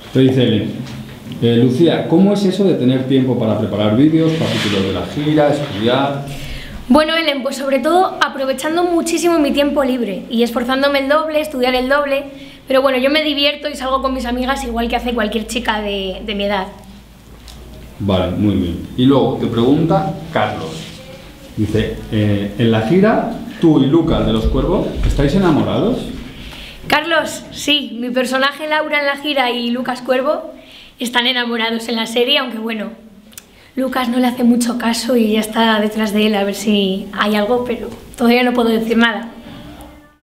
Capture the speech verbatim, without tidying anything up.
Te dice Eli, eh, Lucía, ¿cómo es eso de tener tiempo para preparar vídeos, capítulos de la gira, estudiar? Bueno, Ellen, pues sobre todo aprovechando muchísimo mi tiempo libre y esforzándome el doble, estudiar el doble, pero bueno, yo me divierto y salgo con mis amigas igual que hace cualquier chica de, de mi edad. Vale, muy bien. Y luego te pregunta Carlos, dice, eh, en la gira, tú y Lucas de Los Cuervos, ¿estáis enamorados? Carlos, sí, mi personaje Laura en la gira y Lucas Cuervo están enamorados en la serie, aunque bueno, Lucas no le hace mucho caso y ya está detrás de él a ver si hay algo, pero todavía no puedo decir nada.